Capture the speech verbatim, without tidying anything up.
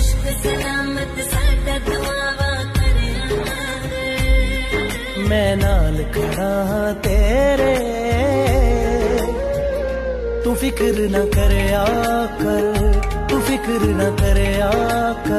मैं नाल खड़ा हाँ तेरे, तू फिक्र ना करे कर, तू फिक्र ना करे कर।